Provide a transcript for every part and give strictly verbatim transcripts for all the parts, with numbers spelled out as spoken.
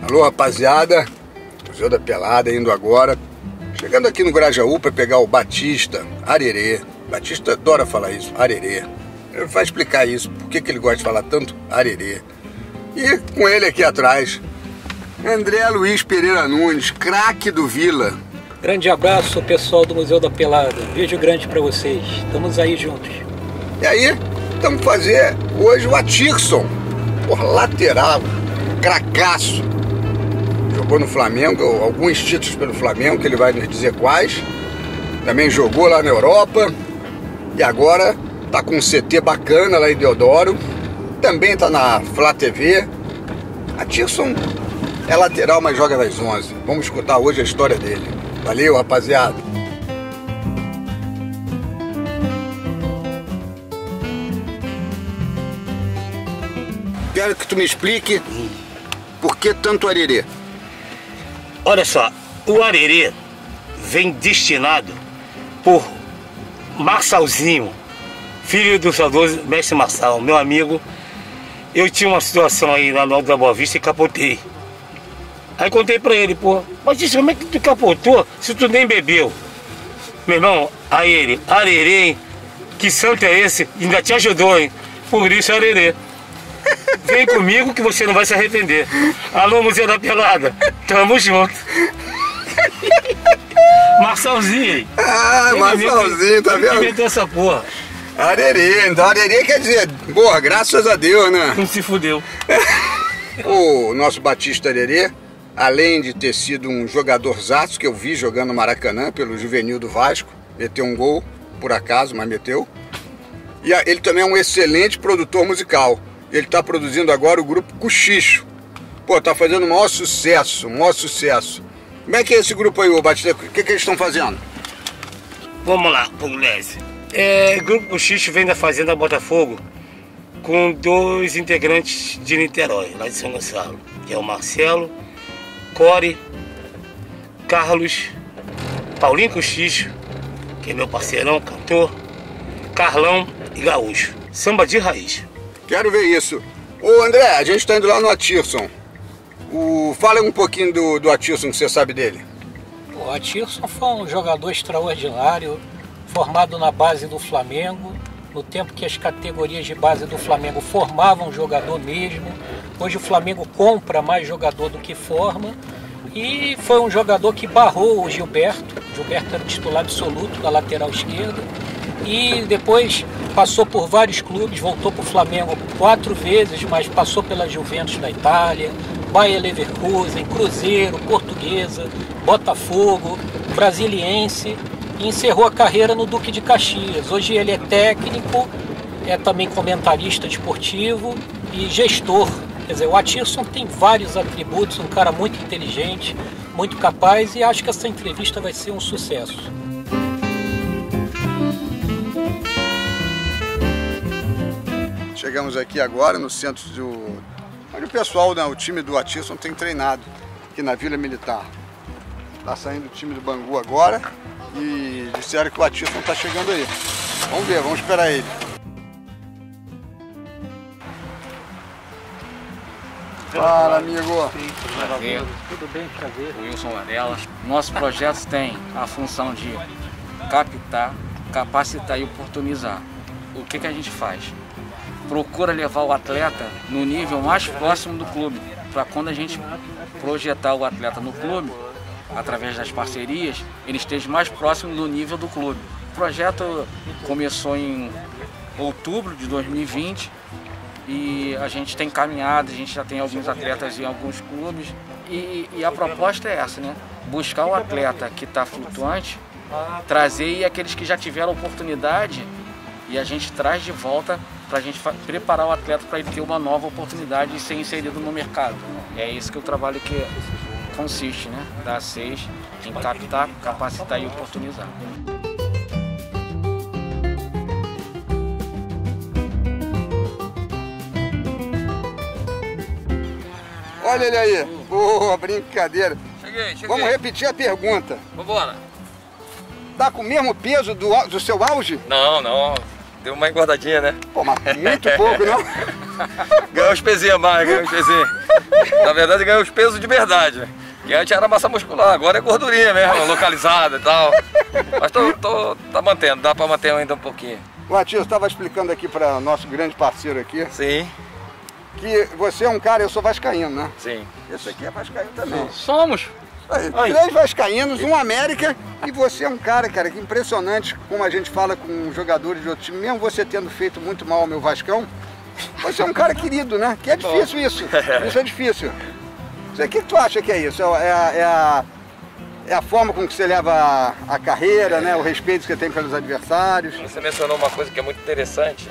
Alô, rapaziada, Museu da Pelada indo agora. Chegando aqui no Grajaú para pegar o Batista Arerê. Batista adora falar isso, Arerê. Ele vai explicar isso, por que, que ele gosta de falar tanto Arerê. E com ele aqui atrás, André Luiz Pereira Nunes, craque do Vila. Grande abraço, pessoal do Museu da Pelada. Beijo grande para vocês. Estamos aí juntos. E aí, estamos fazer hoje o Atirson, por lateral, cracaço. Jogou no Flamengo, alguns títulos pelo Flamengo, que ele vai nos dizer quais. Também jogou lá na Europa. E agora tá com um C T bacana lá em Deodoro. Também tá na Flá T V. Atirson é lateral, mas joga das onze. Vamos escutar hoje a história dele. Valeu, rapaziada. Quero que tu me explique por que tanto Arerê. Olha só, o Arerê vem destinado por Marçalzinho, filho do saudoso mestre Marçal, meu amigo. Eu tinha uma situação aí na Alto da Boa Vista e capotei. Aí contei pra ele, pô, mas isso, como é que tu capotou se tu nem bebeu? Meu irmão, aí ele, Arerê, hein? Que santo é esse? Ainda te ajudou, hein? Por isso, Arerê. Vem comigo que você não vai se arrepender. Alô, Museu da Pelada, tamo junto. Marçalzinho, hein? Ah, ele Marçalzinho, tá vendo? Ele inventou essa porra. Arerê, então Arerê quer dizer, porra, graças a Deus, né? Não se fudeu. O nosso Batista Arerê, além de ter sido um jogador zaço, que eu vi jogando no Maracanã pelo Juvenil do Vasco, meteu um gol, por acaso, mas meteu. E ele também é um excelente produtor musical. Ele está produzindo agora o grupo Cochicho. Pô, tá fazendo o maior sucesso, o maior sucesso. Como é que é esse grupo aí, ô Batista? O que, que eles estão fazendo? Vamos lá, Pugliese. É, o grupo Cochicho vem da Fazenda Botafogo com dois integrantes de Niterói, lá de São Gonçalo, que é o Marcelo, Core, Carlos, Paulinho Cochicho, que é meu parceirão, cantor, Carlão e Gaúcho. Samba de raiz. Quero ver isso. Ô André, a gente está indo lá no Atirson. O... Fala um pouquinho do, do Atirson, que você sabe dele. O Atirson foi um jogador extraordinário, formado na base do Flamengo, no tempo que as categorias de base do Flamengo formavam jogador mesmo. Hoje o Flamengo compra mais jogador do que forma. E foi um jogador que barrou o Gilberto. O Gilberto era o titular absoluto da lateral esquerda. E depois passou por vários clubes, voltou para o Flamengo quatro vezes, mas passou pela Juventus da Itália, Bayer Leverkusen, Cruzeiro, Portuguesa, Botafogo, Brasiliense, e encerrou a carreira no Duque de Caxias. Hoje ele é técnico, é também comentarista esportivo e gestor. Quer dizer, o Atirson tem vários atributos, um cara muito inteligente, muito capaz, e acho que essa entrevista vai ser um sucesso. Chegamos aqui agora no centro do... onde o pessoal, né, o time do Atirson tem treinado, aqui na Vila Militar. Tá saindo o time do Bangu agora e disseram que o Atirson tá chegando aí. Vamos ver, vamos esperar ele. Fala, amigo. Prazer. Tudo bem, prazer. Wilson Varela. Nosso projeto tem a função de captar, capacitar e oportunizar. O que que a gente faz? Procura levar o atleta no nível mais próximo do clube, para quando a gente projetar o atleta no clube, através das parcerias, ele esteja mais próximo do nível do clube. O projeto começou em outubro de dois mil e vinte e a gente tem caminhado, a gente já tem alguns atletas em alguns clubes e, e a proposta é essa, né? Buscar o atleta que está flutuante, trazer e aqueles que já tiveram oportunidade e a gente traz de volta para a gente preparar o atleta para ele ter uma nova oportunidade de ser inserido no mercado. É isso que o trabalho que consiste, né? Da seis em captar, capacitar e oportunizar. Olha ele aí. Boa, brincadeira. Cheguei, cheguei. Vamos repetir a pergunta. Vambora. Tá com o mesmo peso do, do seu auge? Não, não. Deu uma engordadinha, né? Pô, mas muito pouco, não? Ganhou uns pezinhos a mais, ganhou uns pezinhos. Na verdade ganhou os pesos de verdade. Que antes era massa muscular, agora é gordurinha mesmo, localizada e tal. Mas tô, tô, tá mantendo, dá pra manter ainda um pouquinho. O Atirson estava explicando aqui para nosso grande parceiro aqui. Sim. Que você é um cara, eu sou vascaíno, né? Sim. Esse aqui é vascaíno também. Somos. Aí, três vascaínos, um América, e você é um cara, cara, que impressionante, como a gente fala com jogadores de outro time, mesmo você tendo feito muito mal ao meu Vascão, você é um cara querido, né? Que é difícil isso, isso é difícil. O que, que tu acha que é isso? É a, é a, é a forma com que você leva a, a carreira, né? O respeito que você tem pelos adversários. Você mencionou uma coisa que é muito interessante,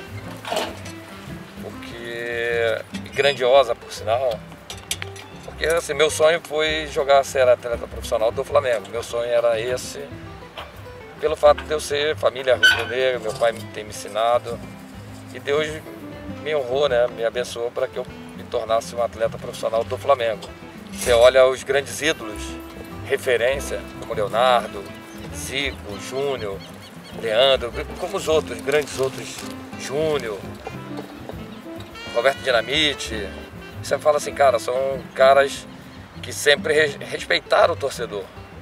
porque grandiosa por sinal, porque assim, meu sonho foi jogar, ser atleta profissional do Flamengo. Meu sonho era esse, pelo fato de eu ser família rubro-negra, meu pai tem me ensinado, e Deus me honrou, né? Me abençoou para que eu me tornasse um atleta profissional do Flamengo. Você olha os grandes ídolos, referência, como Leonardo, Zico, Júnior, Leandro, como os outros, grandes outros, Júnior, Roberto Dinamite. Você fala assim, cara, são caras que sempre respeitaram o torcedor.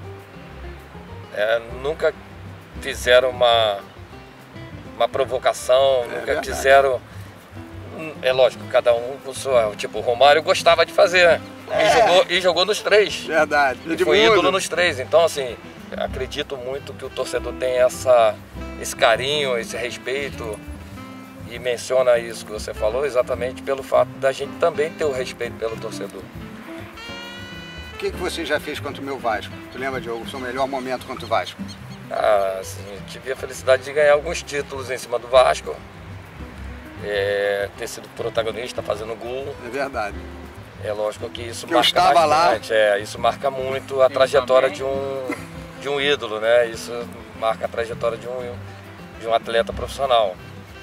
É, nunca fizeram uma, uma provocação, é nunca verdade. quiseram... É lógico, cada um com sua... Tipo, o Romário gostava de fazer. É. E, jogou, e jogou nos três. Verdade. E foi ídolo nos três. Então, assim, acredito muito que o torcedor tem essa, esse carinho, esse respeito. E menciona isso que você falou exatamente pelo fato da gente também ter o respeito pelo torcedor. O que, que você já fez contra o meu Vasco? Tu lembra de o seu melhor momento contra o Vasco? Ah, assim, tive a felicidade de ganhar alguns títulos em cima do Vasco. É, ter sido protagonista, fazendo gol. É verdade. É lógico que isso que marca eu estava bastante. lá. É, isso marca muito a Eu trajetória também. de um, de um ídolo, né? Isso marca a trajetória de um, de um atleta profissional.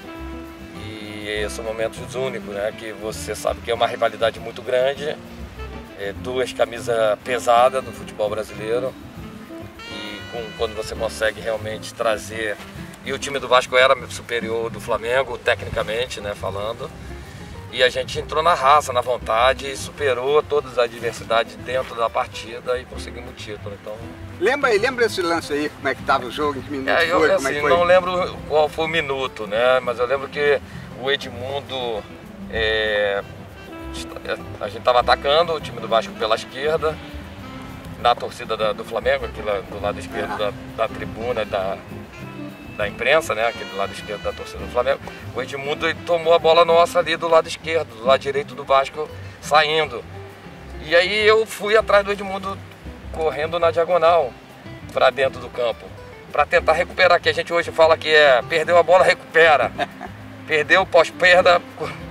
E são momentos únicos, né? Que você sabe que é uma rivalidade muito grande, é, duas camisas pesadas do futebol brasileiro, e com, quando você consegue realmente trazer... E o time do Vasco era superior do Flamengo, tecnicamente, né, falando. E a gente entrou na raça, na vontade, e superou todas as adversidades dentro da partida e conseguimos o título. Então... Lembra aí, lembra esse lance aí, como é que tava o jogo, em que minuto É, eu foi, assim, como é que foi? não lembro qual foi o minuto, né? Mas eu lembro que o Edmundo, é, a gente estava atacando o time do Vasco pela esquerda, na torcida da, do Flamengo, aqui lá, do lado esquerdo da, da tribuna da, da imprensa, né? Aqui do lado esquerdo da torcida do Flamengo. O Edmundo ele tomou a bola nossa ali do lado esquerdo, do lado direito do Vasco, saindo. E aí eu fui atrás do Edmundo, correndo na diagonal para dentro do campo, para tentar recuperar, que a gente hoje fala que é perdeu a bola, recupera, perdeu pós-perda.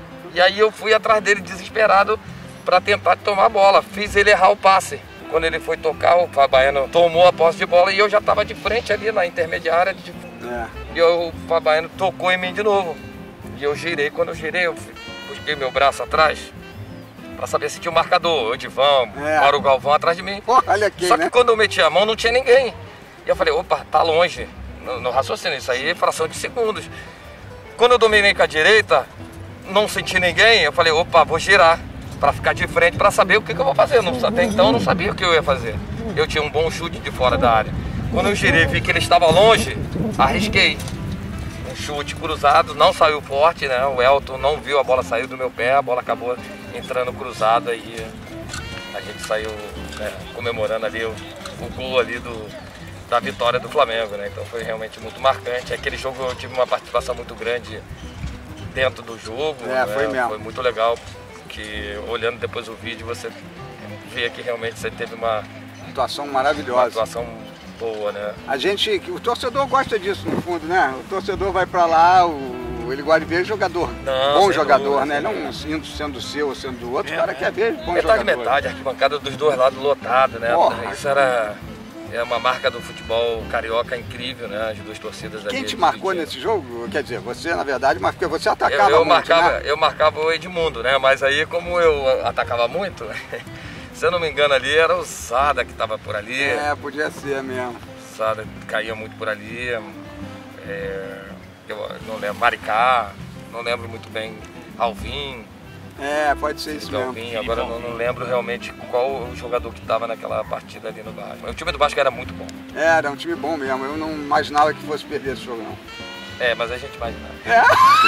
E aí eu fui atrás dele desesperado para tentar tomar a bola, fiz ele errar o passe. Quando ele foi tocar, o Fabaiano tomou a posse de bola e eu já estava de frente ali na intermediária, de... É. e eu, o Fabaiano tocou em mim de novo. E eu girei, quando eu girei, eu busquei meu braço atrás para saber se tinha o marcador, o Edivão, É. para o Galvão atrás de mim. Pô, olha aqui, Só que né? quando eu meti a mão não tinha ninguém. E eu falei, opa, tá longe. No, no raciocínio, isso aí é fração de segundos. Quando eu dominei com a direita, não senti ninguém, eu falei, opa, vou girar para ficar de frente para saber o que, que eu vou fazer. Não, até então eu não sabia o que eu ia fazer. Eu tinha um bom chute de fora da área. Quando eu girei e vi que ele estava longe, arrisquei. Um chute cruzado, não saiu forte, né? O Elton não viu a bola sair do meu pé, a bola acabou entrando cruzada e a gente saiu, né, comemorando ali o, o gol ali do, da vitória do Flamengo, né? Então foi realmente muito marcante. Aquele jogo eu tive uma participação muito grande dentro do jogo. É, né? foi mesmo. Foi muito legal, que olhando depois o vídeo você vê que realmente você teve uma, Situação uma maravilhosa. atuação boa, né? A gente, o torcedor gosta disso no fundo, né? O torcedor vai pra lá, o, ele gosta de ver jogador, Não, bom sem jogador, dúvida, né? sem Não dúvida. sendo, sendo seu ou sendo do outro, É, o cara é. quer ver bom Metade, jogador. metade, a arquibancada dos dois lados lotada, né? Porra. Isso era é uma marca do futebol carioca incrível, né? As duas torcidas ali. Quem te marcou dividindo. nesse jogo? Quer dizer, você na verdade, mas porque você Eu, atacava eu, muito, marcava, né? eu marcava o Edmundo, né? Mas aí, como eu atacava muito, se eu não me engano ali, era o Sada que estava por ali. É, podia ser mesmo. O Sada caía muito por ali. É, eu não lembro, Maricá, não lembro muito bem, Alvim. É, pode ser isso mesmo. Galvinho, agora eu não, não lembro realmente qual o jogador que estava naquela partida ali no Vasco. Mas o time do Vasco era muito bom. Era um time bom mesmo, eu não imaginava que fosse perder esse jogo não. É, mas a gente imaginava. É.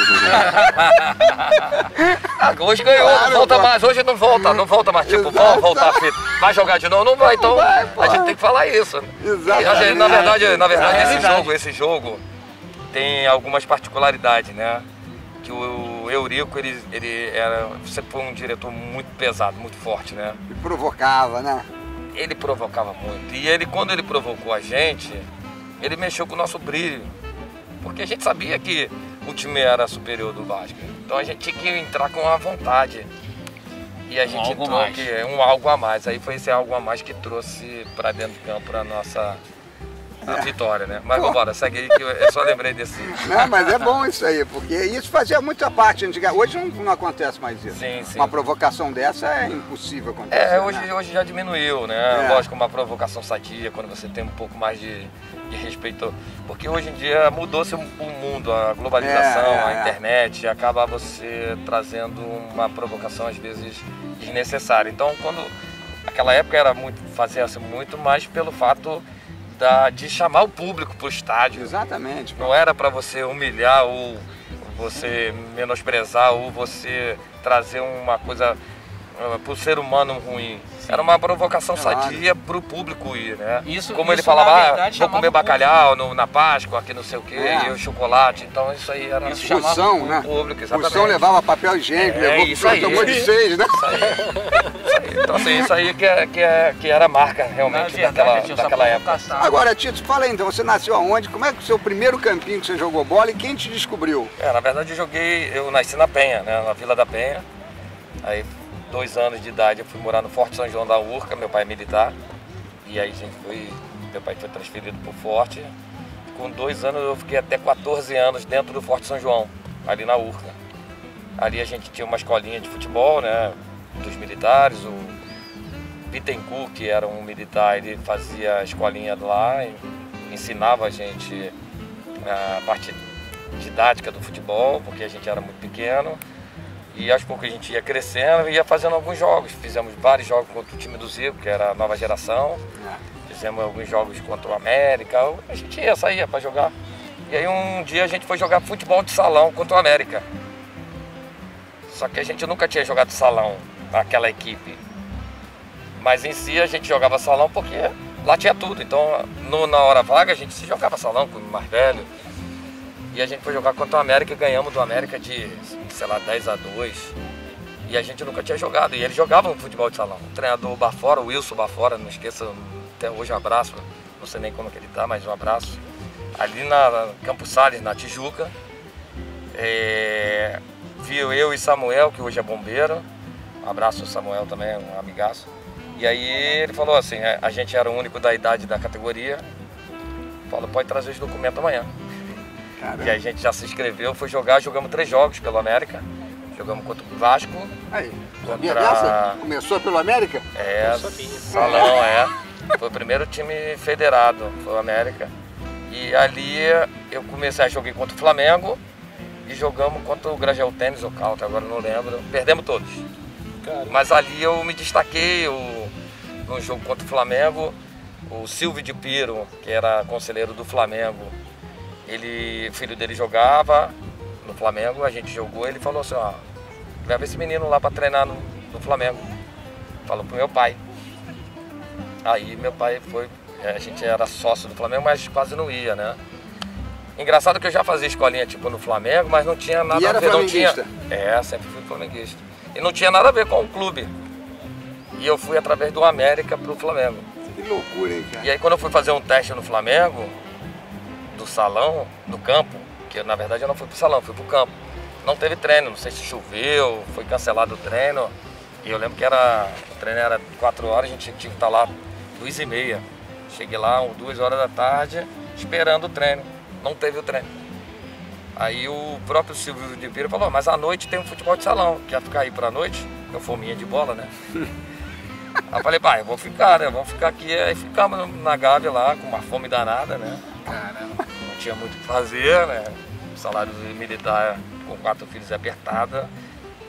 Ah, hoje ganhou, claro, não volta pô. mais, hoje não volta, não volta mais, tipo, vamos voltar, filho. Vai jogar de novo? Não vai, então vai, a gente tem que falar isso. Exatamente. Na verdade, na verdade é, esse verdade. jogo, esse jogo tem algumas particularidades, né? Que o Eurico, ele, ele era, sempre foi um diretor muito pesado, muito forte, né? E provocava, né? Ele provocava muito. E ele, quando ele provocou a gente, ele mexeu com o nosso brilho. Porque a gente sabia que o time era superior do Vasco. Então a gente tinha que entrar com a vontade. E a gente um entrou que um algo a mais. Aí foi esse algo a mais que trouxe para dentro do campo a nossa a é. vitória, né? Mas vamos embora, segue aí que eu só lembrei desse. Não, mas é bom isso aí, porque isso fazia muita parte antiga. Hoje não, não acontece mais isso. Sim, sim. Uma provocação dessa é impossível acontecer. É, hoje, né? hoje já diminuiu, né? É. Lógico, uma provocação sadia, quando você tem um pouco mais de, de respeito. Porque hoje em dia mudou-se o mundo, a globalização, é, é, a internet, acaba você trazendo uma provocação às vezes desnecessária. Então, quando aquela época era muito, fazia-se muito mais pelo fato da, de chamar o público para o estádio. Exatamente. Não era para você humilhar ou você menosprezar ou você trazer uma coisa uh, para o ser humano ruim. Sim. Era uma provocação claro. sadia para o público ir, né? Isso, Como isso, ele falava, verdade, ah, vou comer bacalhau no, na Páscoa, aqui não sei o que, é. e o chocolate. Então isso aí era isso Fursão, né? público, exatamente. Fursão levava papel higiênico, é, levou isso aí. Tomou de seis, né? Isso aí. Isso aí. Então assim, isso aí que, é, que, é, que era a marca realmente verdade, daquela, daquela época. Agora, Tito, fala aí então, você nasceu aonde? Como é que o seu primeiro campinho que você jogou bola e quem te descobriu? É, na verdade eu joguei, eu nasci na Penha, né? Na Vila da Penha. Aí dois anos de idade eu fui morar no Forte São João da Urca, meu pai é militar. E aí a gente foi, meu pai foi transferido para o Forte. Com dois anos eu fiquei até quatorze anos dentro do Forte São João, ali na Urca. Ali a gente tinha uma escolinha de futebol, né, dos militares. O Bittencourt, que era um militar, ele fazia a escolinha lá, e ensinava a gente a parte didática do futebol, porque a gente era muito pequeno. E aos poucos a gente ia crescendo e ia fazendo alguns jogos. Fizemos vários jogos contra o time do Zico, que era a nova geração. Fizemos alguns jogos contra o América. A gente ia, saía para jogar. E aí um dia a gente foi jogar futebol de salão contra o América. Só que a gente nunca tinha jogado salão, aquela equipe. Mas em si a gente jogava salão porque lá tinha tudo. Então no, na hora vaga a gente se jogava salão com o mais velho. E a gente foi jogar contra o América e ganhamos do América de, sei lá, dez a dois. E a gente nunca tinha jogado. E eles jogavam futebol de salão. O treinador Bafora, o Wilson Bafora, não esqueça, até hoje um abraço. Não sei nem como que ele tá, mas um abraço. Ali na Campos Sales, na Tijuca. É, viu eu e Samuel, que hoje é bombeiro. Um abraço, Samuel também, um amigaço. E aí ele falou assim, a gente era o único da idade da categoria. Falou, pode trazer os documentos amanhã. Caramba. E a gente já se inscreveu, foi jogar, jogamos três jogos pelo América. Jogamos contra o Vasco. Aí, contra... dessa? Começou pelo América? É, salão, é. Foi o primeiro time federado, foi o América. E ali eu comecei a jogar contra o Flamengo e jogamos contra o Grajaú Tênis ou Calta, agora não lembro. Perdemos todos. Caramba. Mas ali eu me destaquei eu, no jogo contra o Flamengo. O Silvio de Piro, que era conselheiro do Flamengo, ele, o filho dele jogava no Flamengo, a gente jogou, ele falou assim, ó, leva esse menino lá para treinar no, no Flamengo. Falou pro meu pai. Aí meu pai foi, a gente era sócio do Flamengo, mas quase não ia, né? Engraçado que eu já fazia escolinha tipo no Flamengo, mas não tinha nada e era a ver, não tinha. flamenguista? É, sempre fui flamenguista. E não tinha nada a ver com o clube. E eu fui através do América pro Flamengo. Que loucura, hein, cara? E aí quando eu fui fazer um teste no Flamengo, do salão, do campo, que na verdade eu não fui pro salão, fui pro campo. Não teve treino, não sei se choveu, foi cancelado o treino. E eu lembro que era, o treino era quatro horas, a gente tinha que estar lá duas e meia. Cheguei lá duas horas da tarde, esperando o treino. Não teve o treino. Aí o próprio Silvio de Pira falou, mas à noite tem um futebol de salão, quer ficar aí pra noite? Eu fominha de bola, né? Aí eu falei, pai, eu vou ficar, né? Vamos ficar aqui. Aí ficamos na Gávea lá, com uma fome danada, né? Caramba. Não tinha muito o que fazer, né? O salário militar com quatro filhos é apertada.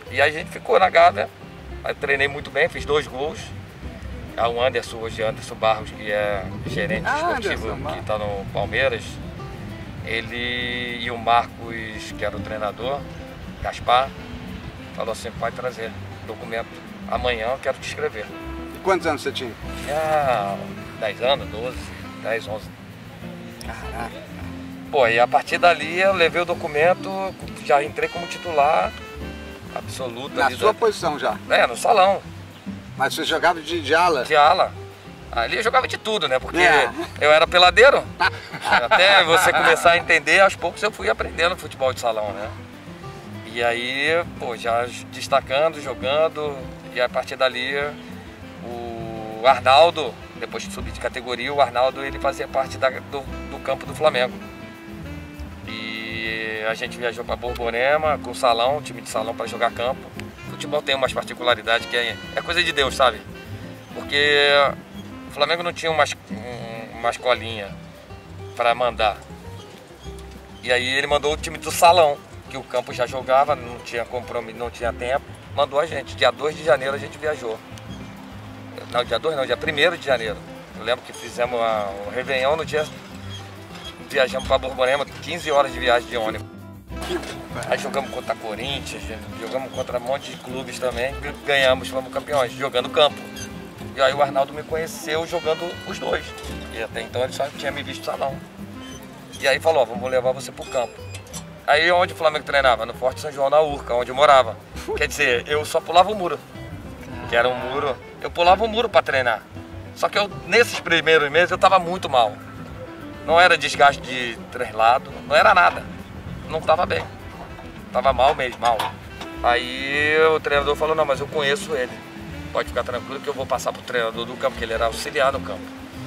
E aí a gente ficou na Gávea, aí treinei muito bem, fiz dois gols. O Anderson, hoje Anderson Barros, que é gerente Ah, esportivo Anderson, que está no Palmeiras, ele e o Marcos, que era o treinador, Gaspar, falou assim, pode trazer documento, amanhã eu quero te escrever. E quantos anos você tinha? Tinha dez anos, doze, dez, onze. Caraca. Pô, e a partir dali eu levei o documento, já entrei como titular absoluto. Na ali sua da... posição já? É, no salão, Mas você jogava de, de ala? de ala. Ali eu jogava de tudo, né? Porque É. eu era peladeiro. Até você começar a entender, aos poucos eu fui aprendendo futebol de salão, né? E aí, pô, já destacando, jogando, e a partir dali o Arnaldo, depois de subir de categoria, o Arnaldo ele fazia parte da, do, do campo do Flamengo. E a gente viajou para Borborema com salão, time de salão para jogar campo. O futebol tem umas particularidades que é, é coisa de Deus, sabe? Porque o Flamengo não tinha uma, uma escolinha para mandar. E aí ele mandou o time do salão, que o campo já jogava, não tinha compromisso, não tinha tempo, mandou a gente. Dia dois de janeiro a gente viajou. Não, dia dois não, dia primeiro de janeiro. Eu lembro que fizemos a, o Réveillon no dia... Viajamos para Borborema, quinze horas de viagem de ônibus. Aí jogamos contra a Corinthians, jogamos contra um monte de clubes também, ganhamos, fomos campeões, jogando campo. E aí o Arnaldo me conheceu jogando os dois. E até então ele só tinha me visto no salão. E aí falou, vamos levar você pro campo. Aí onde o Flamengo treinava? No Forte São João, na Urca, onde eu morava. Quer dizer, eu só pulava o muro. Que era um muro, eu pulava o muro para treinar. Só que eu, nesses primeiros meses eu estava muito mal. Não era desgaste de translado, não era nada. Não estava bem. Estava mal mesmo, mal. Aí o treinador falou, não, mas eu conheço ele. Pode ficar tranquilo que eu vou passar pro treinador do campo, que ele era auxiliar no campo.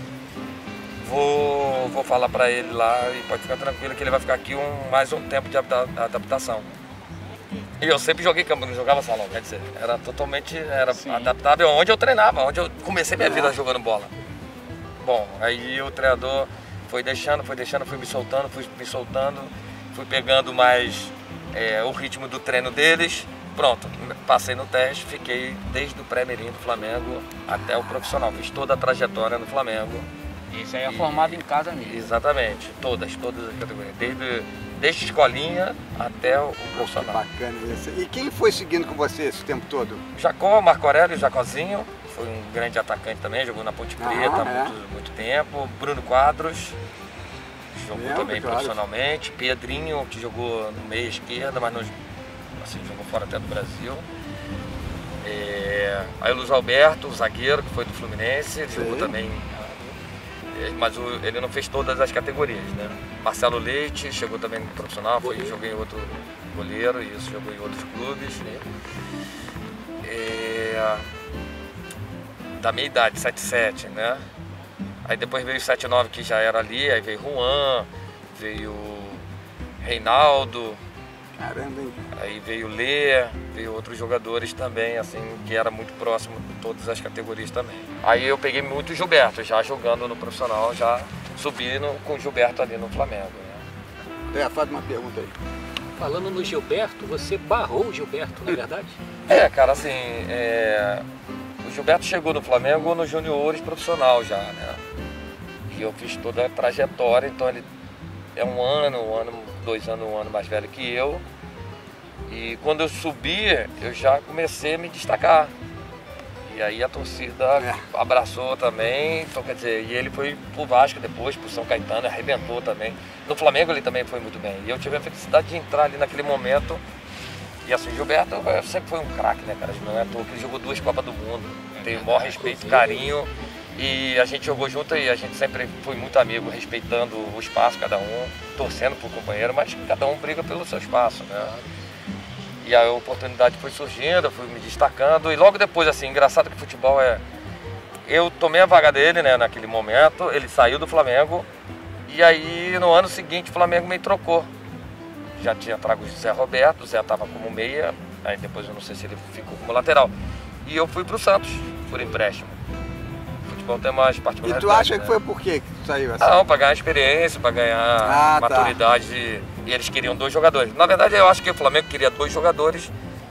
Vou, vou falar para ele lá e pode ficar tranquilo que ele vai ficar aqui um, mais um tempo de adaptação. E eu sempre joguei campo, não jogava salão, quer dizer, era totalmente era adaptável onde eu treinava, onde eu comecei minha vida jogando bola. Bom, aí o treinador foi deixando, foi deixando, fui me soltando, fui me soltando, fui pegando mais é, o ritmo do treino deles. Pronto, passei no teste, fiquei desde o pré-mirim do Flamengo até o profissional, fiz toda a trajetória no Flamengo. Isso aí é formado em casa mesmo. Exatamente, todas, todas as categorias, desde, desde escolinha até o profissional. Bacana isso. E quem foi seguindo com você esse tempo todo? Jacó, Marco Aurélio, Jacozinho, foi um grande atacante também, jogou na Ponte Preta há ah, é. muito, muito tempo. Bruno Quadros, jogou Lembro, também claro. profissionalmente. Pedrinho, que jogou no meio esquerda, mas não, assim, jogou fora até do Brasil. É, aí o Luiz Alberto, o zagueiro, que foi do Fluminense, ele Sim. jogou também, mas o, ele não fez todas as categorias, né? Marcelo Leite chegou também no profissional, foi, jogou em outro goleiro, e isso jogou em outros clubes. Né? É, da minha idade, sete sete, né? Aí depois veio o sete nove, que já era ali, aí veio Juan, veio Reinaldo, Caramba, hein? aí veio Lê, veio outros jogadores também, assim, que era muito próximo de todas as categorias também. Aí eu peguei muito o Gilberto, já jogando no profissional, já subindo com o Gilberto ali no Flamengo. Né? É, faz uma pergunta aí. Falando no Gilberto, você barrou o Gilberto, não é verdade? É, cara, assim, é... o Gilberto chegou no Flamengo nos juniores profissional já, né? E eu fiz toda a trajetória, então ele é um ano, um ano, dois anos, um ano mais velho que eu. E quando eu subi, eu já comecei a me destacar. E aí a torcida É. abraçou também, então quer dizer, e ele foi pro Vasco depois, pro São Caetano, arrebentou também. No Flamengo ele também foi muito bem. E eu tive a felicidade de entrar ali naquele momento. E assim, Gilberto sempre foi um craque, né, cara? Não é à toa que ele jogou duas Copas do Mundo. Tenho o maior respeito, carinho. E a gente jogou junto e a gente sempre foi muito amigo, respeitando o espaço, cada um, torcendo pro companheiro, mas cada um briga pelo seu espaço, né? E a oportunidade foi surgindo, eu fui me destacando. E logo depois, assim, engraçado que futebol é... Eu tomei a vaga dele, né, naquele momento, ele saiu do Flamengo. E aí, no ano seguinte, o Flamengo me trocou. Já tinha trago o Zé Roberto, o Zé estava como meia, aí depois eu não sei se ele ficou como lateral. E eu fui pro Santos, por empréstimo. O futebol tem mais E particularidades. tu acha né? que foi por quê que tu saiu assim? Não, para ganhar experiência, para ganhar Ah, tá. maturidade. E eles queriam dois jogadores. Na verdade, eu acho que o Flamengo queria dois jogadores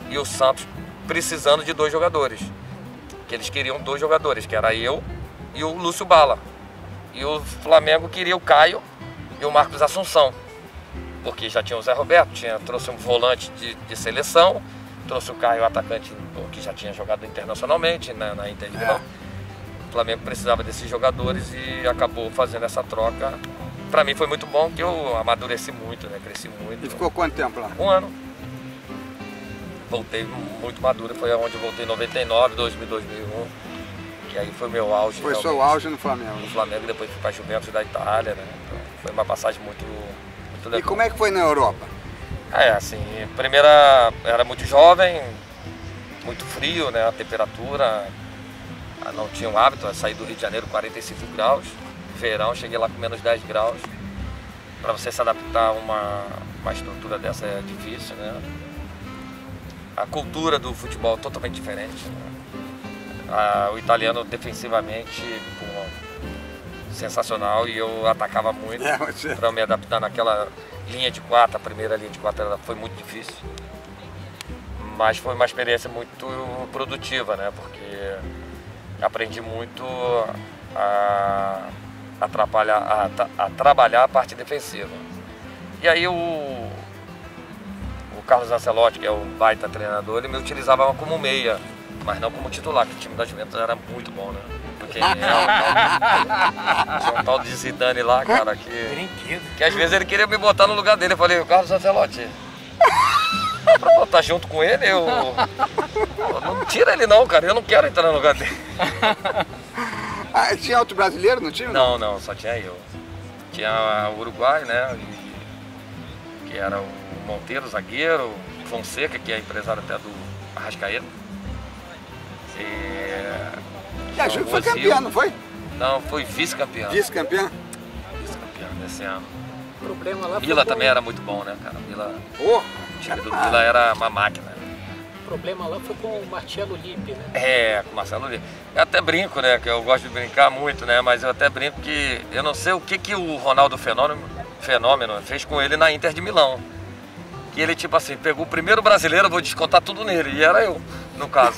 e o Santos precisando de dois jogadores. Que eles queriam dois jogadores, que era eu e o Lúcio Bala. E o Flamengo queria o Caio e o Marcos Assunção. Porque já tinha o Zé Roberto, tinha, trouxe um volante de, de seleção, trouxe o Caio, atacante que já tinha jogado internacionalmente na, na Inter de Milão. É. O Flamengo precisava desses jogadores e acabou fazendo essa troca. Para mim foi muito bom, que eu amadureci muito, né? Cresci muito. E ficou quanto tempo lá? Um ano. Voltei muito maduro, foi onde eu voltei em noventa e nove, dois mil, dois mil e um. Que aí foi meu auge. Foi seu auge no Flamengo? No Flamengo, depois fui para a Juventus da Itália, né? Então, foi uma passagem muito, muito legal. E como é que foi na Europa? É, assim, primeira, era muito jovem, muito frio, né? A temperatura, não tinha um hábito, eu saí do Rio de Janeiro, quarenta e cinco graus. Verão, cheguei lá com menos dez graus. Para você se adaptar a uma, uma estrutura dessa é difícil, né? A cultura do futebol é totalmente diferente, né? Ah, o italiano defensivamente, pô, sensacional, e eu atacava muito é, você... para me adaptar naquela linha de quatro. A primeira linha de quatro ela foi muito difícil, mas foi uma experiência muito produtiva, né? Porque aprendi muito a, a, trabalhar, a, a trabalhar a parte defensiva. E aí o, o Carlos Ancelotti, que é o baita treinador, ele me utilizava como meia, mas não como titular, que o time da Juventus era muito bom, né? Porque é um tal de Zidane lá, cara, que, que às vezes ele queria me botar no lugar dele. Eu falei, o Carlos Ancelotti, pra botar junto com ele, eu, eu não tira ele não, cara, eu não quero entrar no lugar dele. Ah, tinha outro brasileiro no time? Não, não, só tinha eu. Tinha o Uruguai, né, que era o Monteiro, zagueiro, Fonseca, que é empresário até do Arrascaeta. E... E a Juve foi campeã, não foi? Não, foi vice-campeã. Vice-campeã? Vice-campeã desse ano. O problema lá Vila também era muito bom, né, cara? Vila, oh, o time do Vila era uma máquina. O problema lá foi com o Marcelo Lippi, né? É, com o Marcelo Lippi. Eu até brinco, né, que eu gosto de brincar muito, né, mas eu até brinco que eu não sei o que, que o Ronaldo Fenômeno, Fenômeno fez com ele na Inter de Milão. Que ele, tipo assim, pegou o primeiro brasileiro, eu vou descontar tudo nele, e era eu, no caso.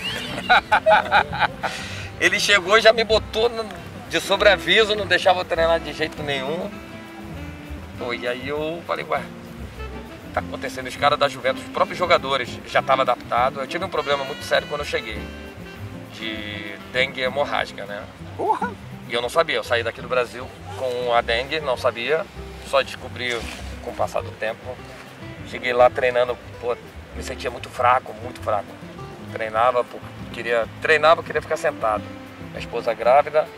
Ele chegou e já me botou de sobreaviso, não deixava eu treinar de jeito nenhum. Pô, e aí eu falei, ué, tá acontecendo? Os caras da Juventus, os próprios jogadores já estavam adaptados. Eu tive um problema muito sério quando eu cheguei, de dengue hemorrágica, né? Porra! E eu não sabia, eu saí daqui do Brasil com a dengue, não sabia, só descobri com o passar do tempo. Cheguei lá treinando, pô, me sentia muito fraco, muito fraco. Treinava, pô, queria, treinava, queria ficar sentado. Minha esposa grávida,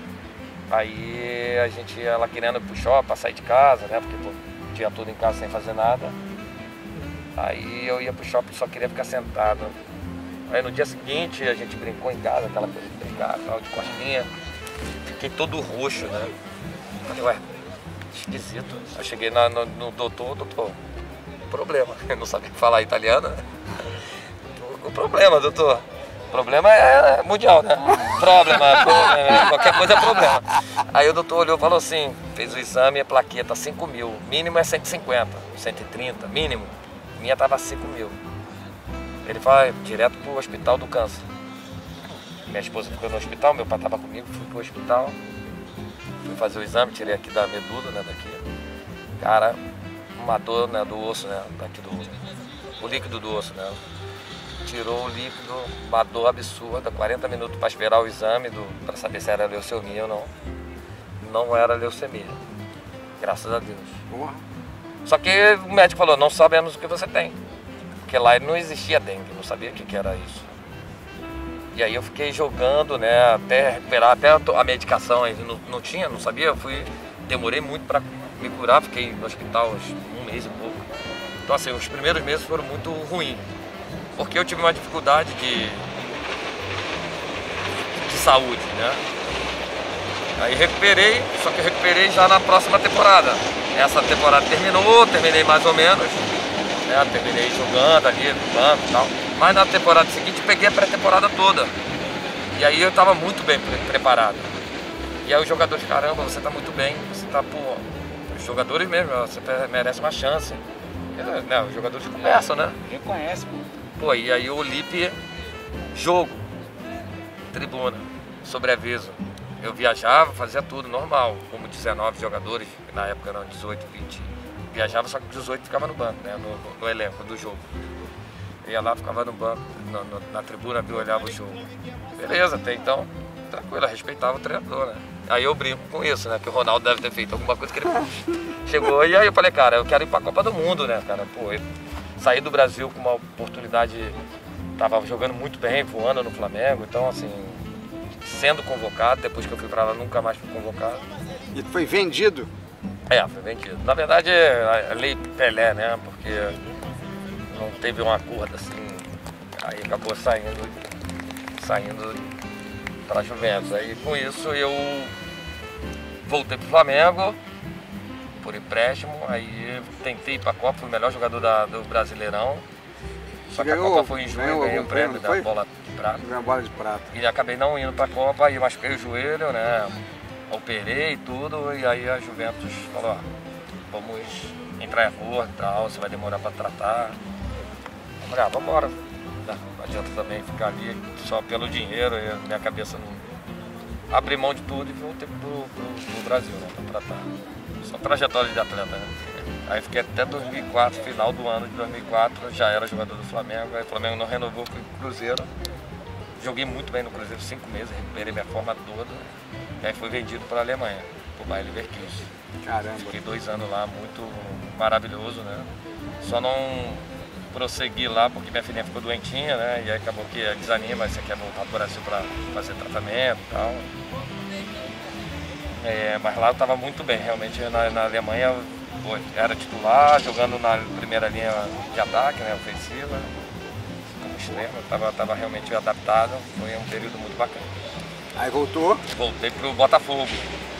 aí a gente, ela querendo ir pro shopping, pra sair de casa, né? Porque pô, tinha tudo em casa sem fazer nada. Aí eu ia pro shopping, só queria ficar sentado. Aí no dia seguinte a gente brincou em casa, aquela coisa de brincar, tal, de costinha. Fiquei todo roxo, né? Falei, ué, esquisito. Aí cheguei na, no, no doutor, doutor, problema. Eu não sabia falar italiano, né? O problema, doutor. O problema é mundial, né? Problema, problema, qualquer coisa é problema. Aí o doutor olhou e falou assim, fez o exame, a plaqueta cinco mil, mínimo é cento e cinquenta, cento e trinta, mínimo. Minha tava cinco mil. Ele foi direto pro hospital do câncer. Minha esposa ficou no hospital, meu pai tava comigo, fui pro hospital. Fui fazer o exame, tirei aqui da medula, né, daqui. Cara, uma dor, né, do osso, né, daqui do... o líquido do osso, né. Tirou o líquido, uma dor absurda, quarenta minutos para esperar o exame para saber se era leucemia ou não. Não era leucemia, graças a Deus. Porra. Só que o médico falou, não sabemos o que você tem. Porque lá não existia dengue, não sabia o que, que era isso. E aí eu fiquei jogando, né, até recuperar, até a medicação aí não, não tinha, não sabia. Eu fui, demorei muito para me curar, fiquei no hospital uns, um mês e pouco. Então assim, os primeiros meses foram muito ruins. Porque eu tive uma dificuldade de, de saúde, né? Aí recuperei, só que eu recuperei já na próxima temporada. Essa temporada terminou, terminei mais ou menos, né? Terminei jogando ali no banco e tal. Mas na temporada seguinte peguei a pré-temporada toda. E aí eu estava muito bem pre preparado. E aí os jogadores, caramba, você está muito bem, você está, pô, os jogadores mesmo, você merece uma chance. Né? Os jogadores conversam, né? Reconhece, pô. Pô, e aí o Olipe, jogo, tribuna, sobreaviso. Eu viajava, fazia tudo normal, como dezenove jogadores, na época eram dezoito, vinte. Viajava, só que dezoito ficava no banco, né, no, no elenco do jogo. Eu ia lá, ficava no banco, no, no, na tribuna, viu, olhava o jogo. Beleza, até então, tranquilo, eu respeitava o treinador, né. Aí eu brinco com isso, né, que o Ronaldo deve ter feito alguma coisa que ele chegou. E aí eu falei, cara, eu quero ir pra Copa do Mundo, né, cara. Pô, eu saí do Brasil com uma oportunidade, tava jogando muito bem, voando no Flamengo, então assim, sendo convocado, depois que eu fui pra lá, nunca mais fui convocado. E foi vendido? É, foi vendido. Na verdade, a lei Pelé, né, porque não teve um acordo assim, aí acabou saindo, saindo pra Juventus. Aí com isso eu voltei pro Flamengo, por empréstimo, aí tentei ir pra Copa, fui o melhor jogador da, do Brasileirão. Só que a Copa foi em junho, ganhei o prêmio da bola de prata. Ganhei a bola de prata. E acabei não indo pra Copa, aí machuquei o joelho, né? Operei e tudo, e aí a Juventus falou, ó, vamos entrar em acordo e tal, você vai demorar pra tratar. Eu falei, ah, vambora. Não adianta também ficar ali só pelo dinheiro, e minha cabeça não... Abri mão de tudo e voltei pro, pro, pro Brasil, né? Pra tratar. Só trajetória de atleta, né? Aí fiquei até dois mil e quatro, final do ano de dois mil e quatro, já era jogador do Flamengo, aí o Flamengo não renovou com o Cruzeiro. Joguei muito bem no Cruzeiro, cinco meses, recuperei minha forma toda. E aí fui vendido para a Alemanha, pro Bayer Leverkusen. Caramba. Fiquei dois anos lá, muito maravilhoso, né? Só não prossegui lá porque minha filhinha ficou doentinha, né? E aí acabou que desanima, você quer voltar para o Brasil para fazer tratamento e tal. É, mas lá eu estava muito bem, realmente na, na Alemanha pô, era titular, jogando na primeira linha de ataque, né, ofensiva, como extremo, estava tava realmente adaptado, foi um período muito bacana. Aí voltou? Voltei pro Botafogo.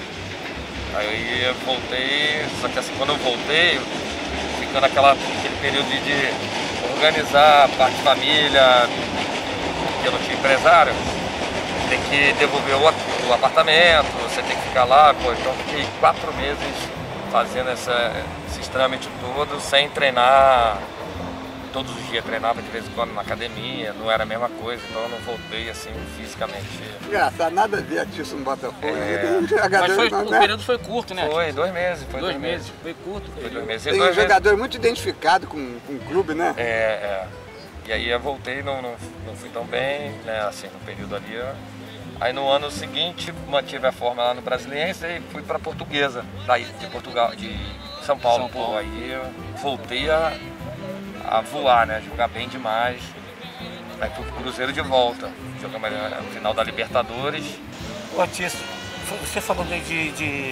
Aí eu voltei, só que assim, quando eu voltei, ficando aquela, aquele período de organizar a parte de família, que eu não tinha empresário, tem que devolver o, o apartamento, você tem que ficar lá, pô, então fiquei quatro meses fazendo essa, esses trâmites todos sem treinar. Todos os dias treinava de vez em quando na academia, não era a mesma coisa, então eu não voltei assim fisicamente. Engraçado, nada a ver disso no Botafogo. É... Mas foi, não, o né? período foi curto, né? Foi, dois meses. Foi dois, dois meses. meses, foi curto. Foi dois meses. Tem dois um jogador meses... muito identificado com, com o clube, né? É, é. E aí eu voltei, não, não, não fui tão bem, né, assim, no período ali. Aí no ano seguinte mantive a forma lá no Brasiliense e fui para Portuguesa, daí de Portugal, de São Paulo. São Paulo. Pô, aí eu voltei a, a voar, né, jogar bem demais. Aí fui pro Cruzeiro de volta, jogamos no final da Libertadores. Ô Atício, você falou de, de, de,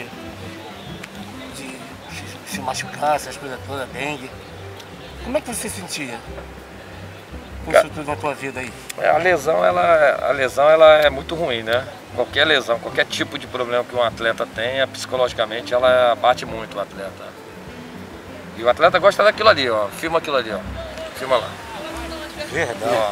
de se machucar, essas coisas todas, dengue. Como é que você se sentia com isso tudo na tua vida aí? A lesão, ela, a lesão ela é muito ruim, né? Qualquer lesão, qualquer tipo de problema que um atleta tenha, psicologicamente ela abate muito o atleta. E o atleta gosta daquilo ali, ó. Filma aquilo ali, ó. Filma lá. Verdade. Ó.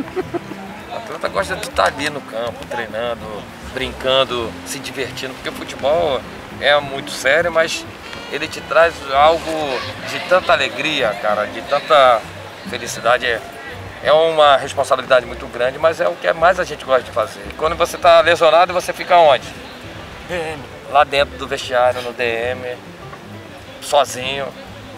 O atleta gosta de estar ali no campo, treinando, brincando, se divertindo, porque o futebol é muito sério, mas ele te traz algo de tanta alegria, cara, de tanta felicidade. É, é uma responsabilidade muito grande, mas é o que mais a gente gosta de fazer. Quando você está lesionado, você fica onde? D M. Lá dentro do vestiário, no D M, sozinho.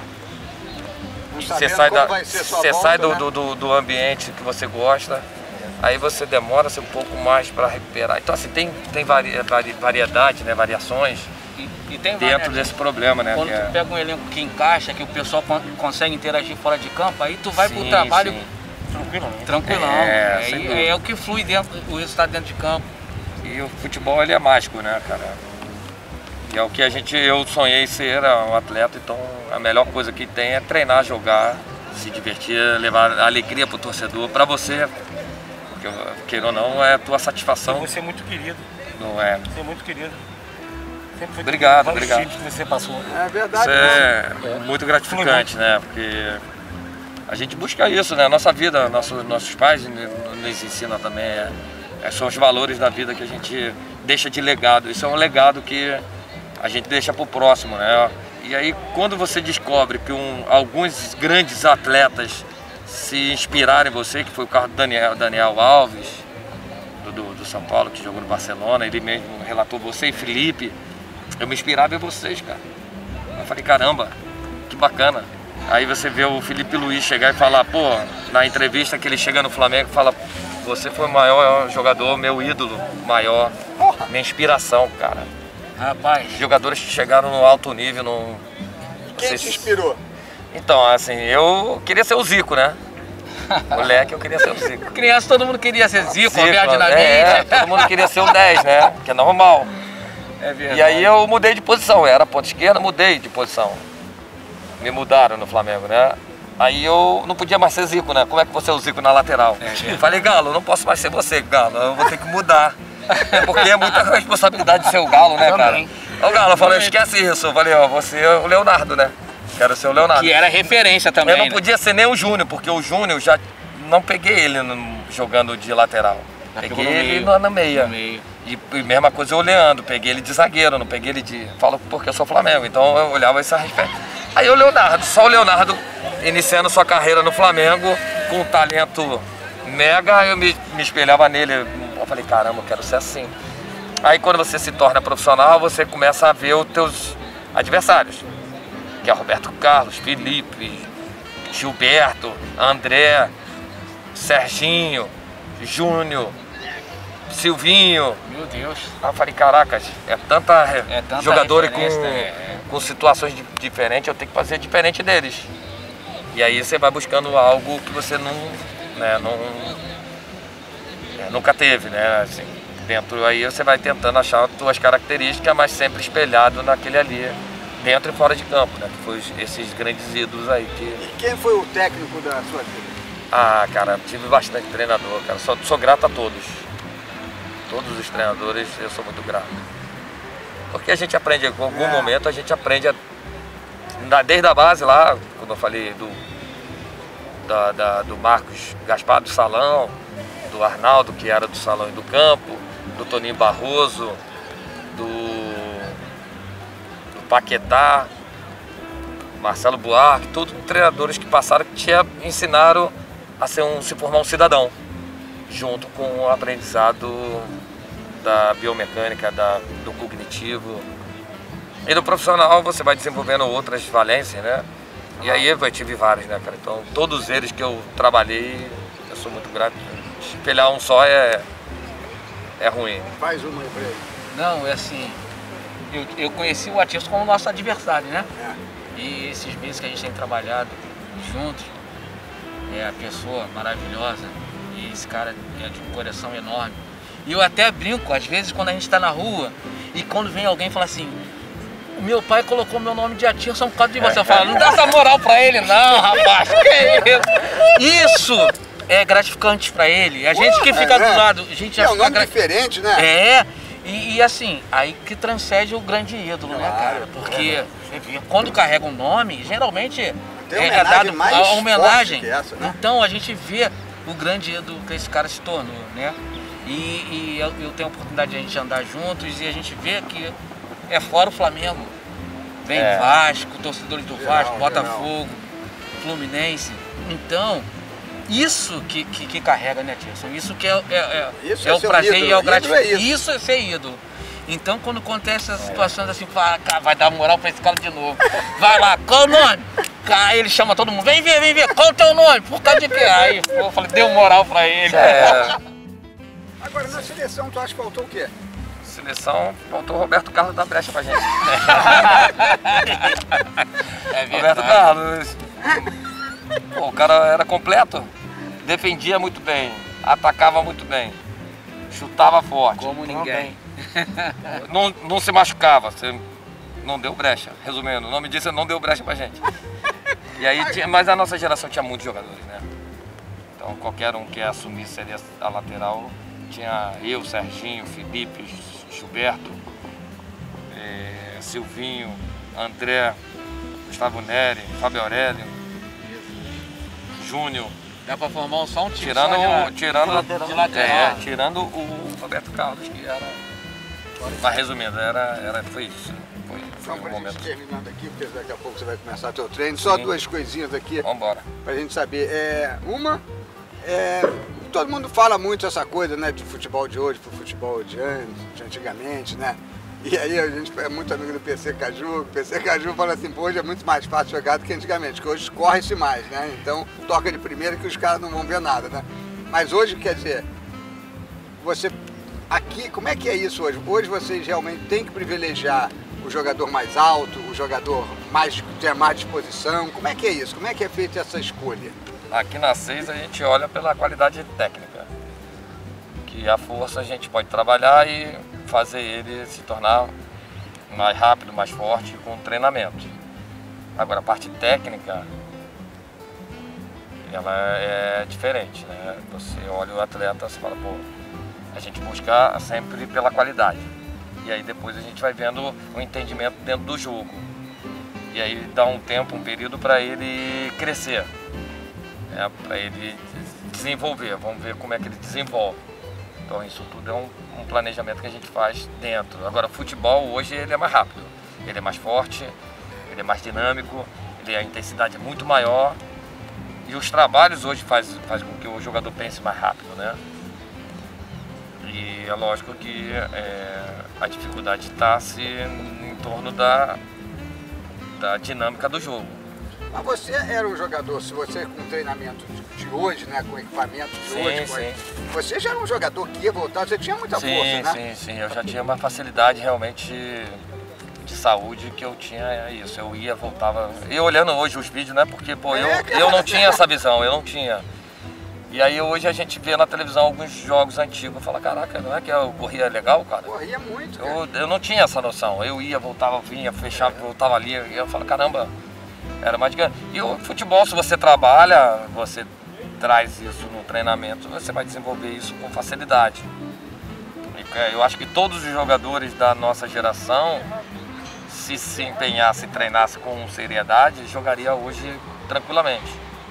Você sai, da, você sai do, do, do, do ambiente que você gosta, aí você demora um pouco mais para recuperar. Então assim, tem, tem vari, vari, variedade, né, variações E, e tem dentro várias, desse problema, né? Quando que tu é... pega um elenco que encaixa, que o pessoal con consegue interagir fora de campo, aí tu vai Sim, pro trabalho sim. Tranquilamente. tranquilão. É, É, sem é, dúvida. é o que flui dentro, o resultado dentro de campo. E o futebol ele é mágico, né, cara? E é o que a gente, eu sonhei ser um atleta, então a melhor coisa que tem é treinar, jogar, se divertir, levar alegria pro torcedor, pra você, porque queira ou não, é a tua satisfação. Você é muito querido. Não é? Você é muito querido. Sempre foi Obrigado, vários obrigado. times que você passou. É verdade. Isso é muito gratificante, né? Porque a gente busca isso, né? Nossa vida, nossos, nossos pais nos ensinam também, é, é, são os valores da vida que a gente deixa de legado. Isso é um legado que a gente deixa pro próximo, né? E aí quando você descobre que um, alguns grandes atletas se inspiraram em você, que foi o carro do Daniel, Daniel Alves, do, do, do São Paulo, que jogou no Barcelona, ele mesmo relatou você e Felipe. Eu me inspirava em vocês, cara. Eu falei, caramba, que bacana. Aí você vê o Felipe Luiz chegar e falar, pô, na entrevista que ele chega no Flamengo, fala, você foi o maior jogador, meu ídolo maior, minha inspiração, cara. Rapaz, Jogadores que chegaram no alto nível, no... Quem te inspirou? Então, assim, eu queria ser o Zico, né? Moleque, eu queria ser o Zico. criança, todo mundo queria ser Zico, Zico, Alberto Dinamite. é, todo mundo queria ser o dez, né? Que é normal. É verdade. E aí eu mudei de posição, eu era ponta esquerda, mudei de posição. Me mudaram no Flamengo, né? Aí eu não podia mais ser Zico, né? Como é que você é o Zico na lateral? É, Falei, Galo, eu não posso mais ser você, Galo, eu vou ter que mudar. Porque é muita responsabilidade de ser o Galo, né, cara? O Galo falou, esquece isso. Eu falei, ó, você é o Leonardo, né? Quero ser o Leonardo. Que era referência também. Eu não né? podia ser nem o Júnior, porque o Júnior já não peguei ele no, jogando de lateral. Já peguei pegou no ele meio. na, na meia. No meio. E, e mesma coisa o Leandro, peguei ele de zagueiro, não peguei ele de... Falo porque eu sou Flamengo, então eu olhava essa respeito. Aí o Leonardo, só o Leonardo iniciando sua carreira no Flamengo, com um talento mega, eu me, me espelhava nele. Eu falei, caramba, eu quero ser assim. Aí quando você se torna profissional, você começa a ver os teus adversários. Que é Roberto Carlos, Felipe, Gilberto, André, Serginho, Júnior, Silvinho. Meu Deus. Aí eu falei, caracas, é tanta, É tanta jogadores com, referência, é. com situações di- diferentes, eu tenho que fazer diferente deles. E aí você vai buscando algo que você não, né, não é, nunca teve, né? Assim, dentro aí você vai tentando achar as suas características, mas sempre espelhado naquele ali, dentro e fora de campo, né? Que foi esses grandes ídolos aí que... E quem foi o técnico da sua vida? Ah, cara, tive bastante treinador, cara. Sou, sou grato a todos. Todos os treinadores, eu sou muito grato. Porque a gente aprende, em algum É. momento, a gente aprende a, na- desde a base lá, quando eu falei do, da, da- do Marcos Gaspar do Salão, do Arnaldo, que era do Salão e do Campo, do Toninho Barroso, do, do Paquetá, Marcelo Buarque, todos treinadores que passaram que te ensinaram a ser um, se formar um cidadão, junto com o aprendizado da biomecânica, da, do cognitivo. E no profissional você vai desenvolvendo outras valências, né? E aí eu tive vários, né, cara? Então todos eles que eu trabalhei, eu sou muito grato. Espelhar um só é, é ruim. Faz uma aí pra ele. Não, é assim, eu, eu conheci o Atirson como nosso adversário, né? É. E esses meses que a gente tem trabalhado juntos, é a pessoa maravilhosa e esse cara é de um coração enorme. E eu até brinco, às vezes, quando a gente está na rua e quando vem alguém e fala assim, o meu pai colocou meu nome de Atirson por causa de você. Eu falo, não dá essa moral pra ele não, rapaz, que isso? Isso é gratificante pra ele. A gente que fica É, né? do lado, a gente já É um fica nome gra- diferente, né? é, e, e assim, aí que transcende o grande ídolo, né, Claro, cara? Porque você vê, quando carrega um nome, geralmente Tem é, é homenagem dado mais a forte homenagem. que essa, né? Então a gente vê o grande ídolo que esse cara se tornou, né? E, e eu, eu tenho a oportunidade de a gente andar juntos e a gente vê que é fora o Flamengo. Vem É. Vasco, torcedores do Geral, Vasco, Botafogo, Fluminense. Então, isso que, que, que carrega, né, Tirson? Isso que é, é, é, Isso é é o ser um prazer ídolo. e é o Ídolo é gratificante. isso. Isso é ser ídolo. Então, quando acontece essas situações assim, fala, cara, vai dar moral pra esse cara de novo. Vai lá, qual o nome? Cara, ele chama todo mundo, vem ver, vem ver, qual o teu nome? Por causa de quê? Aí eu falei, deu moral pra ele. É, Agora, na seleção, tu acha que faltou o quê? seleção, faltou o Roberto Carlos da brecha pra gente. É Roberto Carlos. Pô, o cara era completo, defendia muito bem, atacava muito bem, chutava forte. Como ninguém. Não, não se machucava, você não deu brecha. Resumindo, o nome disso é não deu brecha pra gente. E aí, tinha, mas a nossa geração tinha muitos jogadores, né? Então qualquer um que assumisse ali a, a lateral, tinha eu, Serginho, Felipe, Gilberto, eh, Silvinho, André, Gustavo Neri, Fábio Aurélio, Júnior. Dá pra formar só um time Tirando, só de, tirando, de lateral. é, tirando o Roberto Carlos, que era. Mas resumindo, era, era, foi isso. Foi, foi então, um pra momento. gente terminando aqui, porque daqui a pouco você vai começar teu treino, só Sim. duas coisinhas aqui. Vamos embora. Pra gente saber. É, uma, é, todo mundo fala muito essa coisa, né, de futebol de hoje pro futebol de, antes, de antigamente, né? E aí a gente é muito amigo do P C Caju, o P C Caju fala assim, pô, hoje é muito mais fácil jogar do que antigamente, que hoje corre-se mais, né? Então toca de primeira que os caras não vão ver nada, né? Mas hoje, quer dizer, você aqui, como é que é isso hoje? Hoje vocês realmente têm que privilegiar o jogador mais alto, o jogador mais, que tem mais disposição, como é que é isso? Como é que é feita essa escolha? Aqui na seis a gente olha pela qualidade técnica, que a força a gente pode trabalhar e fazer ele se tornar mais rápido, mais forte com treinamento. Agora a parte técnica, ela é diferente, né? Você olha o atleta e fala, pô, a gente busca sempre pela qualidade. E aí depois a gente vai vendo o entendimento dentro do jogo. E aí dá um tempo, um período para ele crescer, né? Para ele desenvolver. Vamos ver como é que ele desenvolve. Então isso tudo é um, um planejamento que a gente faz dentro. Agora o futebol hoje ele é mais rápido, ele é mais forte, ele é mais dinâmico, ele, a intensidade é muito maior. E os trabalhos hoje fazem faz com que o jogador pense mais rápido, né? E é lógico que é, a dificuldade está se em torno da, da dinâmica do jogo. Mas você era um jogador, se você com treinamento de hoje, né, com equipamento de Sim, hoje, sim. você já era um jogador que ia voltar, você tinha muita Sim, força, né? sim, sim. Eu já tinha uma facilidade realmente de saúde que eu tinha isso. Eu ia, voltava. E olhando hoje os vídeos, né? Porque, pô, eu, É, cara. eu não tinha essa visão, eu não tinha. E aí hoje a gente vê na televisão alguns jogos antigos e fala, caraca, não é que eu corria legal, cara? Corria muito, cara. Eu, eu não tinha essa noção. Eu ia, voltava, vinha, fechava, voltava ali. E eu falo, caramba, era mais de... E o futebol, se você trabalha, você traz isso no treinamento, você vai desenvolver isso com facilidade. E eu acho que todos os jogadores da nossa geração, se se empenhasse e treinasse com seriedade, jogaria hoje tranquilamente.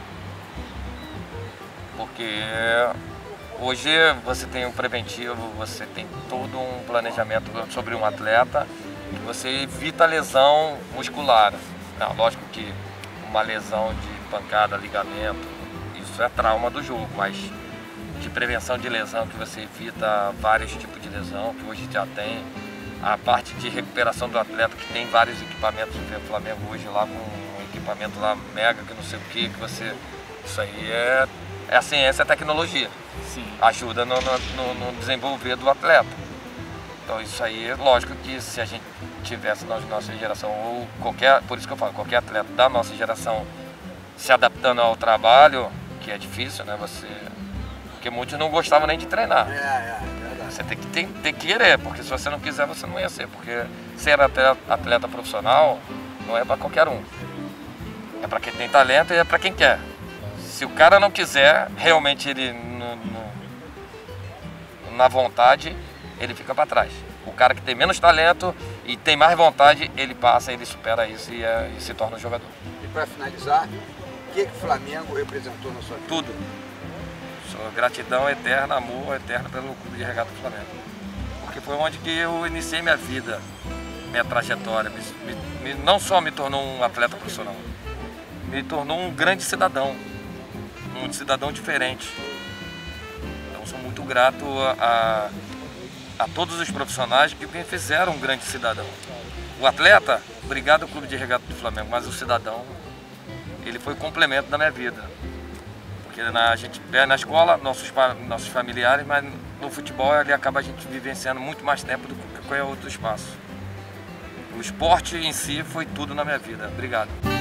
Porque hoje você tem um preventivo, você tem todo um planejamento sobre um atleta e você evita a lesão muscular. Não, lógico que uma lesão de pancada, ligamento, isso é trauma do jogo, mas de prevenção de lesão, que você evita vários tipos de lesão, que hoje já tem. A parte de recuperação do atleta, que tem vários equipamentos, o Flamengo hoje lá com um equipamento lá mega, que não sei o que, que você... Isso aí é, é a ciência, é a tecnologia. Sim. Ajuda no, no, no desenvolver do atleta. Então isso aí, lógico que se a gente tivesse na nossa geração, ou qualquer, por isso que eu falo, qualquer atleta da nossa geração se adaptando ao trabalho, que é difícil, né? Você, porque muitos não gostavam nem de treinar. É, é, é verdade. Você tem que, tem, tem que querer, porque se você não quiser, você não ia ser. Porque ser atleta, atleta profissional não é para qualquer um. É para quem tem talento e é para quem quer. Se o cara não quiser, realmente ele no, no, na vontade, ele fica para trás. O cara que tem menos talento e tem mais vontade, ele passa, ele supera isso e, é, e se torna um jogador. E para finalizar, o que, que o Flamengo representou na sua vida? Tudo. Sua gratidão eterna, amor eterno pelo Clube de Regata do Flamengo. Porque foi onde que eu iniciei minha vida, minha trajetória. Me, me, não só me tornou um atleta profissional, me tornou um grande cidadão, um cidadão diferente. Então sou muito grato a, a, a todos os profissionais que me fizeram um grande cidadão. O atleta, obrigado ao Clube de Regata do Flamengo, mas o cidadão, ele foi complemento da minha vida. Porque na, a gente é na escola, nossos, nossos familiares, mas no futebol ele acaba a gente vivenciando muito mais tempo do que qualquer outro espaço. O esporte em si foi tudo na minha vida. Obrigado.